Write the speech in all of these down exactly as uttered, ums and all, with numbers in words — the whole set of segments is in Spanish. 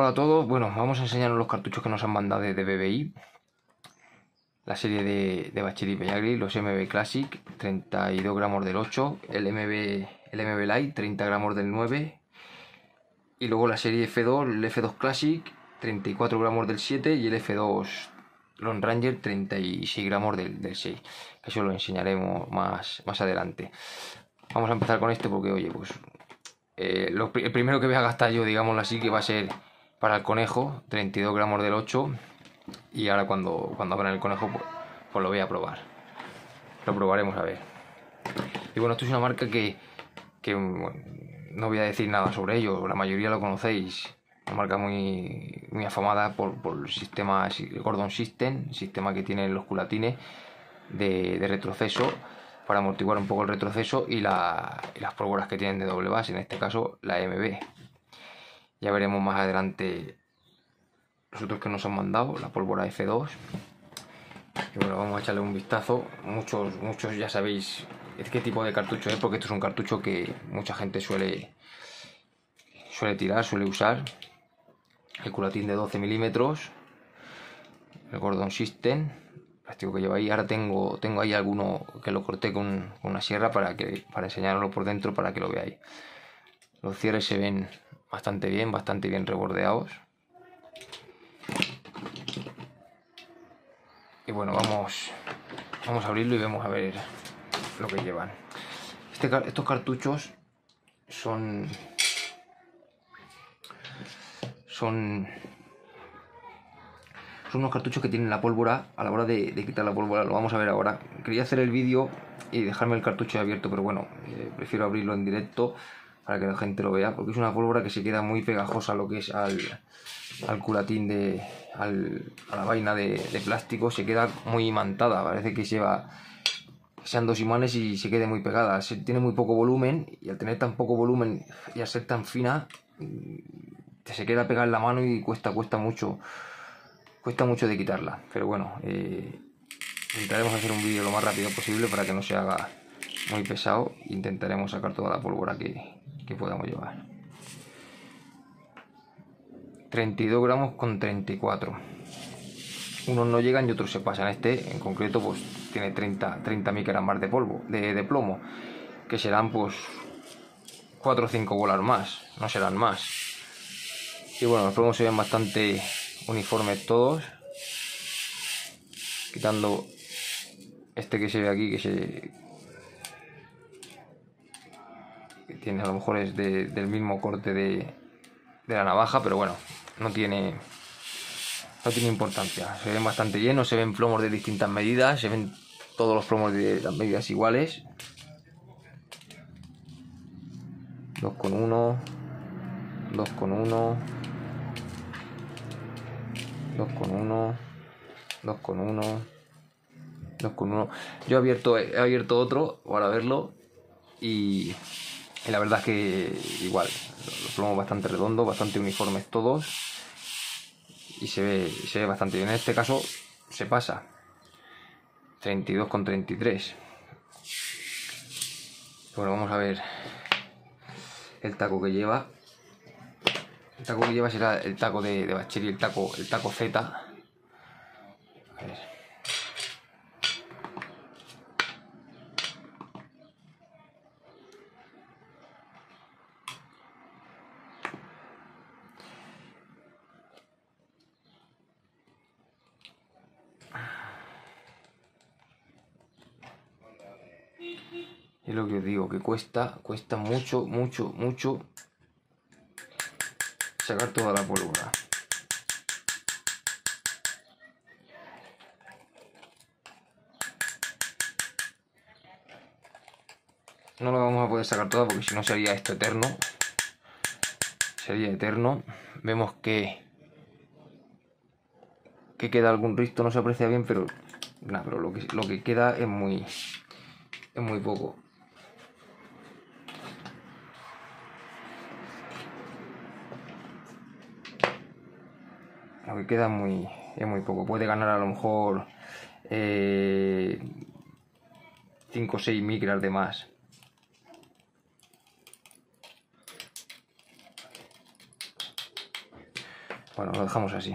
Hola a todos, bueno, vamos a enseñaros los cartuchos que nos han mandado de B B I. La serie de, de Bachir y Pellagri, los M B Classic, treinta y dos gramos del ocho, el M B, el M B Lite, treinta gramos del nueve, y luego la serie F dos, el F dos Classic, treinta y cuatro gramos del siete, y el F dos Lone Ranger, treinta y seis gramos del, del seis, que eso lo enseñaremos más, más adelante. Vamos a empezar con este porque, oye, pues eh, lo, el primero que voy a gastar yo, digámoslo así, que va a ser para el conejo, treinta y dos gramos del ocho, y ahora cuando, cuando abran el conejo pues, pues lo voy a probar, lo probaremos a ver. Y bueno, esto es una marca que, que bueno, no voy a decir nada sobre ello, la mayoría lo conocéis, una marca muy, muy afamada por, por el sistema el Gordon System, el sistema que tienen los culatines de, de retroceso para amortiguar un poco el retroceso, y, la, y las pólvoras que tienen de doble base, en este caso la M B. Ya veremos más adelante los otros que nos han mandado, la pólvora F dos. Y bueno, vamos a echarle un vistazo. Muchos, muchos ya sabéis qué tipo de cartucho es, porque esto es un cartucho que mucha gente suele, suele tirar, suele usar. El culatín de doce milímetros, el Gordon System, plástico que lleva ahí. Ahora tengo, tengo ahí alguno que lo corté con, con una sierra para, que, para enseñaroslo por dentro, para que lo veáis. Los cierres se ven bastante bien, bastante bien rebordeados. Y bueno, vamos, vamos a abrirlo y vamos a ver lo que llevan. Este, estos cartuchos son, son, son unos cartuchos que tienen la pólvora a la hora de, de quitar la pólvora. Lo vamos a ver ahora. Quería hacer el vídeo y dejarme el cartucho abierto, pero bueno, eh, prefiero abrirlo en directo para que la gente lo vea, porque es una pólvora que se queda muy pegajosa a lo que es al, al culatín de al, a la vaina de, de plástico. Se queda muy imantada, parece que lleva sean dos imanes y se quede muy pegada. Se, tiene muy poco volumen, y al tener tan poco volumen y al ser tan fina se queda pegada en la mano y cuesta cuesta mucho cuesta mucho de quitarla. Pero bueno, eh, intentaremos hacer un vídeo lo más rápido posible para que no se haga muy pesado. Intentaremos sacar toda la pólvora que, que podamos llevar. Treinta y dos gramos con treinta y cuatro. Unos no llegan y otros se pasan. Este en concreto pues tiene treinta, treinta micras más de polvo, de, de plomo, que serán pues cuatro o cinco bolas más, no serán más. Y bueno, los plomos se ven bastante uniformes todos, quitando este que se ve aquí, que se que tiene, a lo mejor es de, del mismo corte de, de la navaja, pero bueno, no tiene no tiene importancia. Se ven bastante llenos, se ven plomos de distintas medidas, se ven todos los plomos de las medidas iguales. dos con uno, dos con uno, dos con uno, dos con uno, dos con uno. Yo he abierto, he abierto otro para verlo, y, y la verdad es que igual, los plomos bastante redondos, bastante uniformes todos, y se ve, se ve bastante bien. En este caso se pasa treinta y dos con treinta y tres. Bueno, vamos a ver el taco que lleva. El taco que lleva será el taco de, de Bachir, el taco, el taco Z. A ver. Es lo que os digo, que cuesta, cuesta mucho, mucho, mucho sacar toda la pólvora. No lo vamos a poder sacar toda porque si no sería esto eterno. Sería eterno. Vemos que que queda algún risto, no se aprecia bien, pero nada, pero lo que, lo que queda es muy es muy poco. Lo que queda es muy, es muy poco. Puede ganar a lo mejor eh, cinco o seis micras de más. Bueno, lo dejamos así.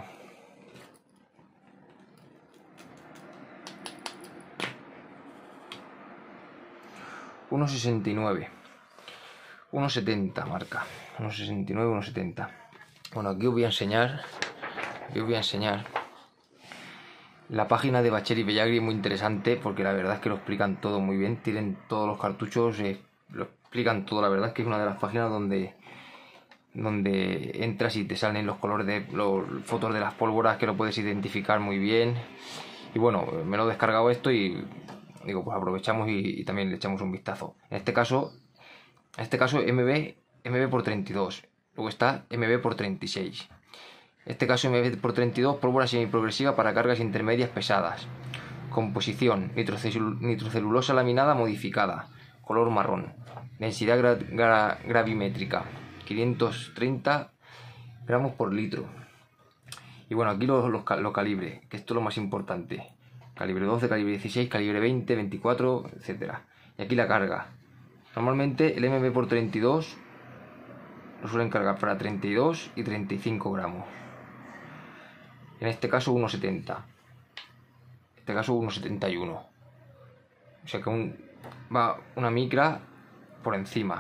uno sesenta y nueve. uno setenta marca. uno sesenta y nueve, uno setenta. Bueno, aquí os voy a enseñar. Aquí os voy a enseñar. La página de Bacheri Bellagri es muy interesante porque la verdad es que lo explican todo muy bien. Tienen todos los cartuchos, eh, lo explican todo. La verdad es que es una de las páginas donde donde entras y te salen los colores de los fotos de las pólvoras, que lo puedes identificar muy bien. Y bueno, me lo he descargado esto y digo, pues aprovechamos y, y también le echamos un vistazo. En este caso, en este caso M B, M B por treinta y dos. Luego está M B por treinta y seis. En este caso M B por treinta y dos, pólvora semiprogresiva para cargas intermedias pesadas. Composición, nitrocelu nitrocelulosa laminada modificada, color marrón. Densidad gra gra gravimétrica, quinientos treinta gramos por litro. Y bueno, aquí los, los, los calibres, que esto es lo más importante. Calibre doce, calibre dieciséis, calibre veinte, veinticuatro, etcétera. Y aquí la carga. Normalmente el M B por treinta y dos lo suelen cargar para treinta y dos y treinta y cinco gramos. En este caso uno setenta. En este caso uno setenta y uno. O sea que un, va una micra por encima.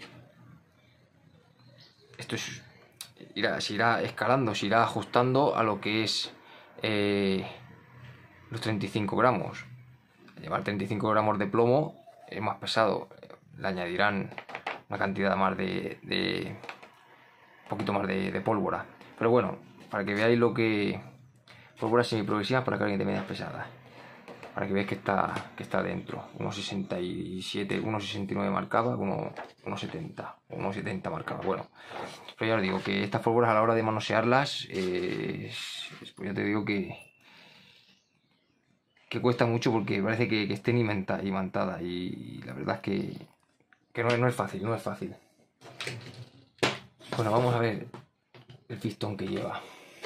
Esto es, irá, se irá escalando, se irá ajustando a lo que es eh, los treinta y cinco gramos. Llevar treinta y cinco gramos de plomo es más pesado. Le añadirán una cantidad más de, de un poquito más de, de pólvora. Pero bueno, para que veáis lo que pólvora semiprogresiva para cargas intermedias pesadas. Para que veáis que está, que está dentro. uno sesenta y siete, uno sesenta y nueve marcaba, uno setenta, uno setenta marcaba. Bueno, pero ya os digo que estas pólvoras a la hora de manosearlas, eh, pues ya te digo que que cuesta mucho porque parece que, que estén imantadas y la verdad es que, que no, no es fácil, no es fácil. Bueno, vamos a ver el pistón que lleva.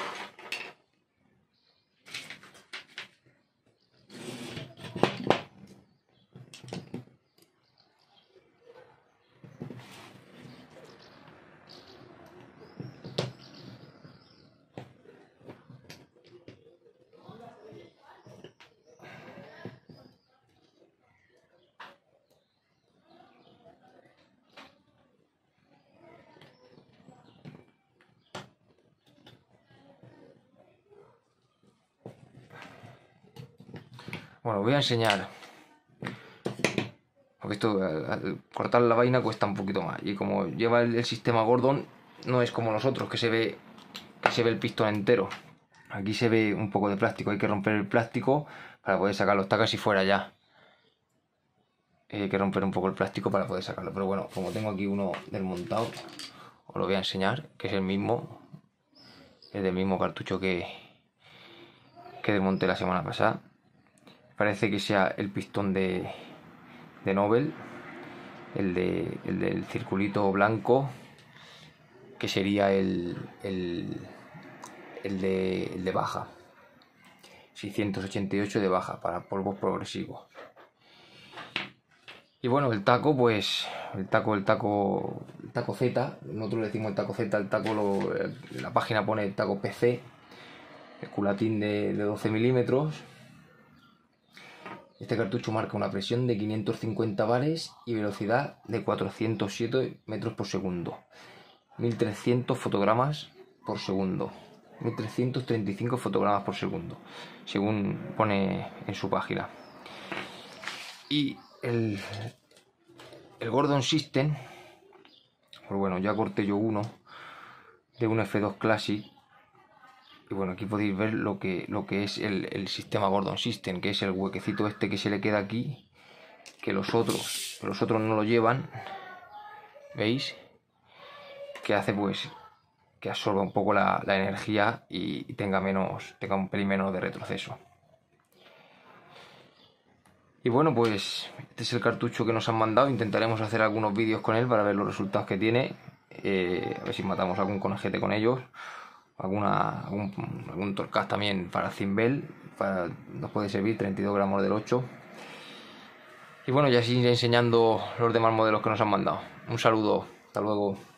Bueno, voy a enseñar, porque esto al, al cortar la vaina cuesta un poquito más, y como lleva el, el sistema Gordon, no es como los otros que se ve que se ve el pistón entero. Aquí se ve un poco de plástico, hay que romper el plástico para poder sacarlo. Está casi fuera ya. Hay que romper un poco el plástico para poder sacarlo, pero bueno, como tengo aquí uno desmontado, os lo voy a enseñar, que es el mismo, es del mismo cartucho que que desmonté la semana pasada. Parece que sea el pistón de, de Nobel, el, de, el del circulito blanco, que sería el, el, el, de, el de baja, seiscientos ochenta y ocho de baja para polvos progresivos. Y bueno, el taco, pues el taco, el taco, el taco Z, nosotros le decimos el taco Z, el taco, lo, la página pone el taco P C, el culatín de, de doce milímetros. Este cartucho marca una presión de quinientos cincuenta bares y velocidad de cuatrocientos siete metros por segundo. mil trescientos fotogramas por segundo. mil trescientos treinta y cinco fotogramas por segundo, según pone en su página. Y el, el Gordon System, pues bueno, ya corté yo uno de un F dos Classic. Y bueno, aquí podéis ver lo que, lo que es el, el sistema Gordon System, que es el huequecito este que se le queda aquí, que los otros, los otros no lo llevan, ¿veis? Que hace pues que absorba un poco la, la energía y tenga menos, tenga un pelín menos de retroceso. Y bueno, pues este es el cartucho que nos han mandado. Intentaremos hacer algunos vídeos con él para ver los resultados que tiene, eh, a ver si matamos algún conejete con ellos. Alguna, algún, algún torcaz también para Zimbel, para, nos puede servir, treinta y dos gramos del ocho. Y bueno, ya así enseñando los demás modelos que nos han mandado. Un saludo, hasta luego.